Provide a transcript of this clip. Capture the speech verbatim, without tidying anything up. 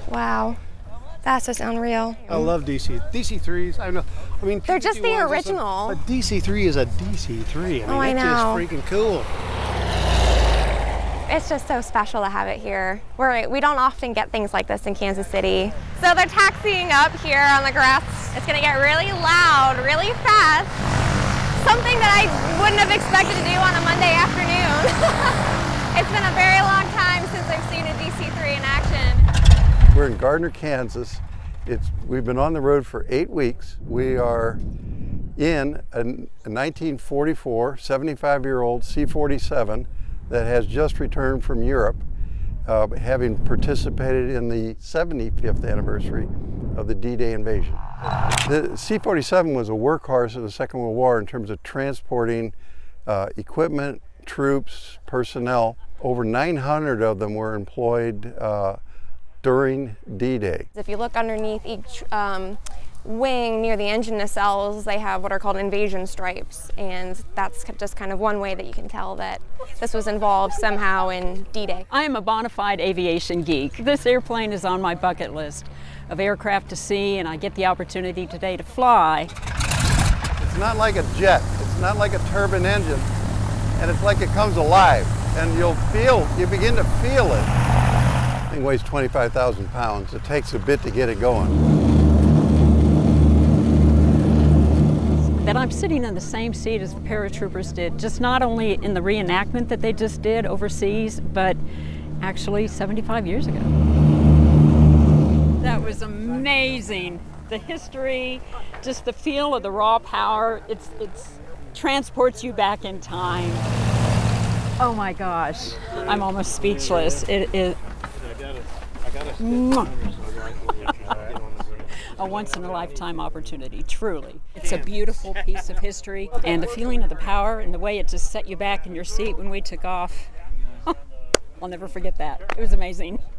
Wow. That's just unreal. I love D C. D C threes, I know. I mean, they're just the original. But D C three is a D C three. I mean, oh, I it's know. just freaking cool. It's just so special to have it here. We're, we don't often get things like this in Kansas City. So they're taxiing up here on the grass. It's gonna get really loud, really fast. Something that I wouldn't have expected to do on a Monday afternoon. It's been a very long time since I've seen a D C three in action. We're in Gardner, Kansas. It's, we've been on the road for eight weeks. We are in a, a nineteen forty-four seventy-five-year-old C forty-seven that has just returned from Europe, uh, having participated in the seventy-fifth anniversary of the D-Day invasion. The C forty-seven was a workhorse of the Second World War in terms of transporting uh, equipment, troops, personnel. Over nine hundred of them were employed uh, during D-Day. If you look underneath each um, wing near the engine nacelles, they have what are called invasion stripes, and that's just kind of one way that you can tell that this was involved somehow in D-Day. I am a bona fide aviation geek. This airplane is on my bucket list of aircraft to see, and I get the opportunity today to fly. It's not like a jet, it's not like a turbine engine, and it's like it comes alive, and you'll feel, you begin to feel it. The thing weighs twenty-five thousand pounds. It takes a bit to get it going. That I'm sitting in the same seat as the paratroopers did, just not only in the reenactment that they just did overseas, but actually seventy-five years ago. That was amazing. The history, just the feel of the raw power, it's, it's transports you back in time. Oh my gosh, I'm almost speechless. It is a once-in-a-lifetime opportunity, truly. It's a beautiful piece of history, and the feeling of the power and the way it just set you back in your seat when we took off, I'll never forget that. It was amazing.